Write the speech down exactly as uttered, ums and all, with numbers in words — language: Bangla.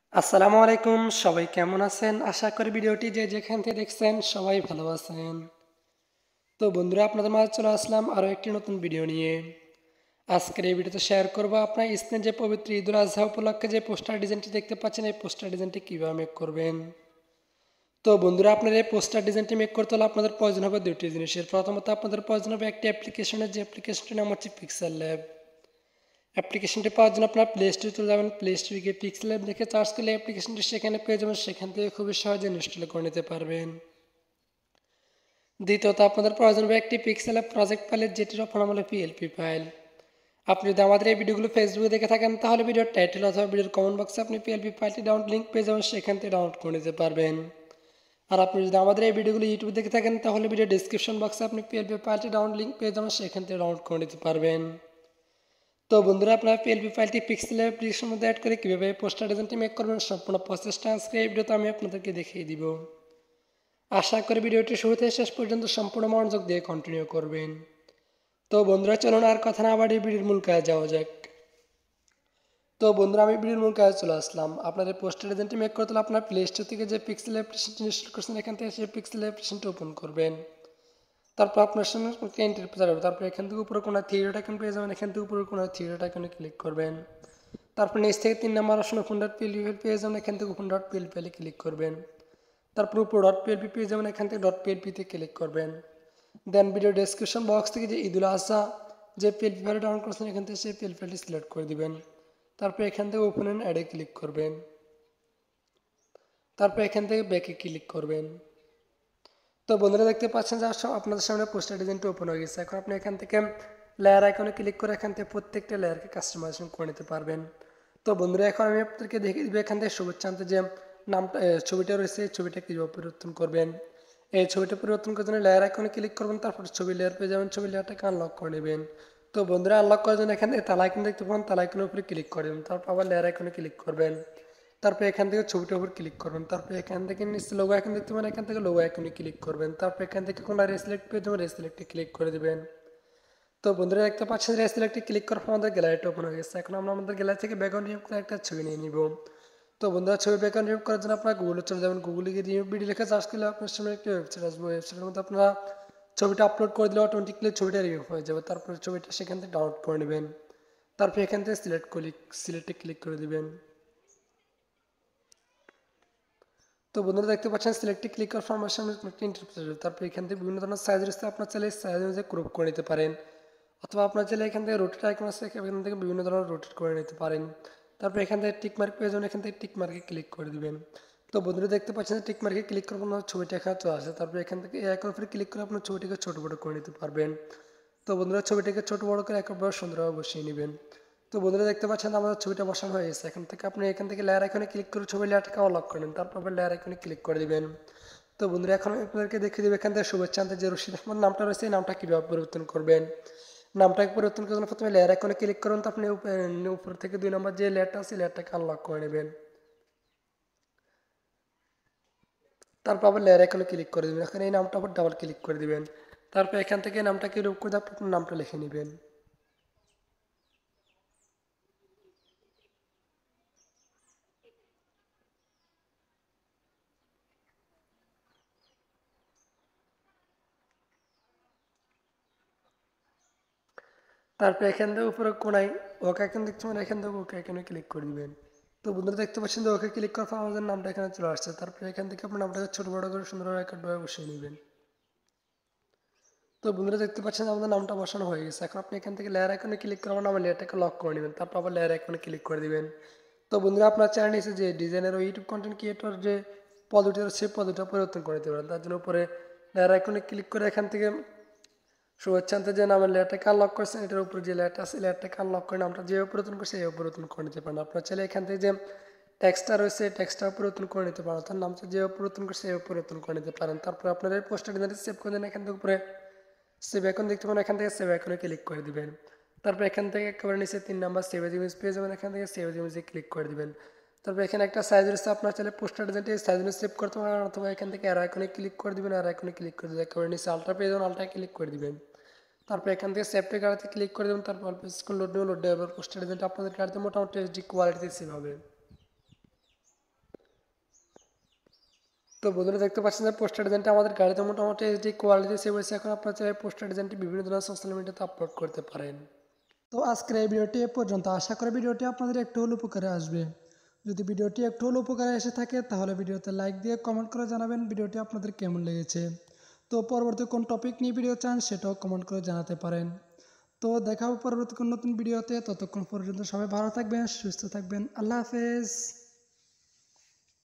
আসসালামু আলাইকুম, সবাই কেমন আছেন? আশা করি ভিডিওটি যে যেখান থেকে দেখছেন সবাই ভালো আছেন। তো বন্ধুরা, আপনাদের মাঝে চলে আসলাম আরও একটি নতুন ভিডিও নিয়ে। আজকের এই ভিডিওতে শেয়ার করবো আপনার স্ক্রিনে যে পবিত্র ঈদুল আজহা উপলক্ষে যে পোস্টার ডিজাইনটি দেখতে পাচ্ছেন, এই পোস্টার ডিজাইনটি কীভাবে মেক করবেন। তো বন্ধুরা, আপনার এই পোস্টার ডিজাইনটি মেক করতে হলে আপনাদের প্রয়োজন হবে দুটি জিনিসের। প্রথমত আপনাদের প্রয়োজন হবে একটি অ্যাপ্লিকেশনের, যে অ্যাপ্লিকেশনটির নাম হচ্ছে পিক্সেল ল্যাব। অ্যাপ্লিকেশনটি পাওয়ার জন্য আপনার প্লে স্টোরে চলে যাবেন। প্লে স্টোরে গিয়ে পিক্সেল ল্যাব দেখে সার্চ করলে অ্যাপ্লিকেশনটি সেখানে পেয়ে যাবেন, সেখান থেকে খুবই সহজে ইনস্টল করে নিতে পারবেন। দ্বিতীয়ত আপনাদের প্রয়োজন হবে একটি পিক্সেল ল্যাব প্রজেক্ট ফাইল, যেটির অপর নাম হলো পিএলপি ফাইল। আপনি যদি আমাদের এই ভিডিওগুলো ফেসবুকে দেখে থাকেন, তাহলে ভিডিওর টাইটেল অথবা ভিডিওর কমেন্ট বক্সে আপনি পিএলপি ফাইলটি ডাউনলোড লিঙ্ক পেয়ে যাবেন, সেখান থেকে ডাউনলোড করে নিতে পারবেন। আর আপনি যদি আমাদের এই ভিডিওগুলো ইউটিউবে দেখে থাকেন, তাহলে ভিডিও ডিসক্রিপশন বক্সে আপনি পিএলপি ফাইলটি ডাউনলোড লিঙ্ক পেয়ে যাবেন, সেখান থেকে ডাউনলোড করে নিতে পারবেন। তো বন্ধুরা, আপনারা পিএলপি ফাইলটি পিক্সেল অ্যাপ্লিকেশনের মধ্যে অ্যাড করে কীভাবে পোস্টার ডিজাইনটি মেক করবেন, সম্পূর্ণ প্রসেসটা আজকে এই ভিডিওতে আমি আপনাদেরকে দেখিয়ে দিব। আশা করি ভিডিওটি শুরু থেকে শেষ পর্যন্ত সম্পূর্ণ মনোযোগ দিয়ে কন্টিনিউ করবেন। তো বন্ধুরা, চলুন আর কথা না বাড়িয়ে ভিডিওর মূল কাজে যাওয়া যাক। তো বন্ধুরা, আমি ভিডিওর মূল কাজে চলে আসলাম। আপনাদের পোস্টার ডিজাইনটি মেক করতে হলে আপনার প্লে স্টোর থেকে যে পিক্সেল অ্যাপ্লিকেশনটি ইনস্টল করছেন, এখান থেকে সেই পিক্সেল অ্যাপ্লিকেশনটি ওপেন করবেন। তারপর আপনার সামনে এন্টার যাবে। তারপর এখান থেকে উপরে কোনো থ্রি ডট আইকন পেয়ে যাবেন, এখান থেকে উপরে কোনো থ্রি ডট আইকনে ক্লিক করবেন। তারপর নিচ থেকে তিন number option open dot PLP পেয়ে যাবেন, এখান থেকে ওপেন ডট পিএলপি ক্লিক করবেন। তারপর উপর ডট পিএলপি পেয়ে যাবেন, এখান থেকে ডট পিএলপিতে ক্লিক করবেন। দেন ভিডিও ডেসক্রিপশন বক্স থেকে যে ঈদুল আজহা যে পিএলপি ফাইল ডাউনলোড করছেন, এখান থেকে সেই পিএলপি ফাইলটি সিলেক্ট করে দিবেন। তারপর এখান থেকে ওপেন অ্যান্ড অ্যাডে ক্লিক করবেন। তারপর এখান থেকে ব্যাকে ক্লিক করবেন। তো বন্ধুরা, দেখতে পাচ্ছেন যে আপনাদের সামনে পোস্টার ডিজাইনটি ওপেন হয়ে গেছে। এখন আপনি এখান থেকে লেয়ার আইকনে ক্লিক করে এখান থেকে প্রত্যেকটা লেয়ারকে কাস্টমাইজেশন করে নিতে পারবেন। তো বন্ধুরা, এখন আমি আপনাদেরকে দেখিয়ে দিব এখান থেকে শুভেচ্ছান্তে যে নামটা ছবিটা রয়েছে, এই ছবিটা কীভাবে পরিবর্তন করবেন। এই ছবিটা পরিবর্তন করার জন্য লেয়ার আইকনে ক্লিক করবেন, তারপর ছবি লেয়ার পেয়ে যাবেন, ছবি লেয়ারটাকে আনলক করে নেবেন। তো বন্ধুরা, আনলক করার জন্য এখান থেকে তালা আইকন দেখতে পাবেন, তালা আইকনের উপরে ক্লিক করবেন। তারপর আবার লেয়ার আইকনে ক্লিক করবেন। তারপর এখান থেকে ছবিটার উপর ক্লিক করবেন। তারপর এখান থেকে নিচে লোগো আইকন দেখতে পাবেন, এখান থেকে লোগো আইকনে ক্লিক করবেন। তারপর এখান থেকে কোনো রেসিলেক্ট পেয়ে যাবেন, রেসিলেক্টে ক্লিক করে দেবেন। তো বন্ধুরা, দেখতে পাচ্ছেন রেসিলেক্টে ক্লিক করার পর আমাদের গ্যালারিটা ওপেন হয়ে গেছে। এখন আমরা আমাদের গ্যালারি থেকে ব্যাকগ্রাউন্ড রিমুভ করে একটা ছবি নিয়ে নিব। তো বন্ধুরা, ছবি ব্যাকগ্রাউন্ড রিমুভ করার জন্য আপনারা গুগলে চলে যাবেন। গুগলে গিয়ে রিমুভ ভিডিও লিখে সার্চ করলে আপনার সামনে একটি ওয়েবসাইট আসবে। ওয়েবসাইটের মধ্যে আপনারা ছবিটা আপলোড করে দিলে অটোমেটিকলি ছবিটা রিমুভ হয়ে যাবে। তারপরে ছবিটা সেখান থেকে ডাউনলোড করে নেবেন। তারপর এখান থেকে সিলেক্ট ক্লিক সিলেক্টে ক্লিক করে দেবেন। তো বন্ধুরা, দেখতে পাচ্ছেন সিলেক্টে ক্লিক করার পর আমার সামনে একটা ইন্টারফেস আসবে। তারপর এখান থেকে বিভিন্ন ধরনের সাইজ রয়েছে, আপনার চাইলে সাইজ অনুযায়ী ক্রপ করে নিতে পারেন, অথবা আপনার চাইলে এখান থেকে রোটেট আইকন আছে, এখান থেকে বিভিন্ন ধরনের রোটেট করে নিতে পারেন। তারপর এখান থেকে টিক মার্ক পেয়ে যাবেন, এখান থেকে টিক মার্কে ক্লিক করে দিবেন। তো বন্ধুরা, দেখতে পাচ্ছেন যে টিক মার্কে ক্লিক করবেন, আপনার ছবিটা এখানে চলে আসে। তারপর এখান থেকে এই আইকনের উপরে ক্লিক করে আপনার ছবিটিকে ছোটো বড়ো করে নিতে পারবেন। তো বন্ধুরা, ছবিটাকে ছোটো বড়ো করে একেবারে সুন্দরভাবে বসিয়ে নেবেন। তো বন্ধুরা, দেখতে পাচ্ছেন আমাদের ছবিটা বসানো হয়ে গেছে। এখান থেকে আপনি এখান থেকে লেয়ার আইকনে ক্লিক করে ছবির লেয়ারটাকে আনলক করে নেন। তারপর আবার লেয়ার আইকনে ক্লিক করে দিবেন। তো বন্ধুরা, এখন আমি আপনাদেরকে দেখিয়ে দেবো এখান থেকে শুভেচ্ছান্তে যে রশিদ আহমদ নামটা রয়েছে, এই নামটা কীভাবে পরিবর্তন করবেন। নামটাকে পরিবর্তন করার জন্য প্রথমে লেয়ার আইকনে ক্লিক করুন। তো আপনি উপর থেকে দুই নম্বর যে লেয়ারটা আছে, লেয়ারটাকে আনলক করে নেবেন। তারপর আবার লেয়ার আইকনে ক্লিক করে দেবেন। এখন এই নামটা আবার ডাবল ক্লিক করে দিবেন। তারপর এখান থেকে নামটাকে রূপ করে আপনার নামটা লিখে নেবেন। তারপর এখান থেকে উপরে কোনায় ওকে আইকন দেখতে পাবেন, এখান থেকে ওকে আইকনে ক্লিক করে দিবেন। তো বন্ধুরা, দেখতে পাচ্ছেন যে ওকে ক্লিক করার পর আমাদের নামটা এখানে চলে আসছে। তারপরে এখান থেকে আপনার নামটাকে ছোটো বড়ো করে সুন্দরভাবে কাটভাবে বসিয়ে নেবেন। তো বন্ধুরা, দেখতে পাচ্ছেন আমাদের নামটা বসানো হয়ে গেছে। এখন আপনি এখান থেকে লেয়ার আইকনে ক্লিক করে আমার লেয়ারটাকে লক করে নেবেন। তারপর আবার লেয়ার আইকনে ক্লিক করে দিবেন। তো বন্ধুরা, আপনার চ্যানেল এসে যে ডিজাইনের ও ইউটিউব কন্টেন্ট ক্রিয়েটর যে পদ্ধতি আছে, সেই পদ্ধতিটা পরিবর্তন করে দিতে পারেন। তার জন্য উপরে লেয়ার আইকনে ক্লিক করে এখান থেকে শুভেচ্ছান্তে যে নামের লেয়ারটাকে আনলক করছেন, এটার উপরে যে লেয়ারটা আছে, লেয়ারটাকে আনলক করে নামটা যেভাবে পরিবর্তন করছে এইভাবে পরিবর্তন করে নিতে পারেন। আপনার চাইলে এখান থেকে যে টেক্সটটা রয়েছে, টেক্সটটা পরিবর্তন করে নিতে পারেন, অর্থাৎ নামটা যেভাবে পরিবর্তন করছে এইভাবে পরিবর্তন করে নিতে পারেন। তারপরে আপনার এই পোস্টার ডিজাইনটা সেভ করে দেন। এখান থেকে উপরে সেভ আইকন দেখতে পাবেন, এখান থেকে সেভ আইকনে ক্লিক করে দিবেন। তারপর এখান থেকে একেবারে নিচে তিন নাম্বার সেভ এজ ইমেজ পেয়ে যাবেন, এখান থেকে সেভ এজ ইমেজে ক্লিক করে দিবেন। তারপর এখানে একটা সাইজ রয়েছে, আপনার চাইলে পোস্টার ডিজাইনটি এই সাইজ সেভ করতে পারেন, অথবা এখান থেকে আর আইকনে ক্লিক করে দিবেন, আর আইকনে ক্লিক করে দিবেন। একেবারে নিচে আলট্রা পেয়ে যাবেন, আলট্রায় ক্লিক করে দিবেন। তারপর এখান থেকে সেভটি গাড়িতে ক্লিক করে দেবেন। তারপর অল্প কিছুক্ষণ লোড নেবে, লোড দেওয়ার পোস্টার ডিজাইনটা আপনাদের গাড়িতে মোটামুটি এইচডি কোয়ালিটিতে সেভ হবে। তো বন্ধুরা দেখতে পাচ্ছেন যে পোস্টার ডিজাইনটা আমাদের গাড়িতে মোটামুটি এইচডি কোয়ালিটি সেভ হয়েছে। এখন আপনারা চাইলে পোস্টার ডিজাইনটি বিভিন্ন ধরনের সোশ্যাল মিডিয়াতে আপলোড করতে পারেন। তো আজকের এই ভিডিওটি এ পর্যন্ত। আশা করি ভিডিওটি আপনাদের একটু হলেও উপকারে আসবে। যদি ভিডিওটি একটু হলেও উপকারে এসে থাকে তাহলে ভিডিওতে লাইক দিয়ে কমেন্ট করে জানাবেন ভিডিওটি আপনাদের কেমন লেগেছে। তো পরবর্তী কোন টপিক নিয়ে ভিডিও চান সেটাও কমেন্ট করে জানাতে পারেন। তো দেখা হবে পরবর্তী কোন নতুন ভিডিওতে। ততক্ষণ পর্যন্ত সবাই ভালো থাকবেন, সুস্থ থাকবেন। আল্লাহ হাফেজ।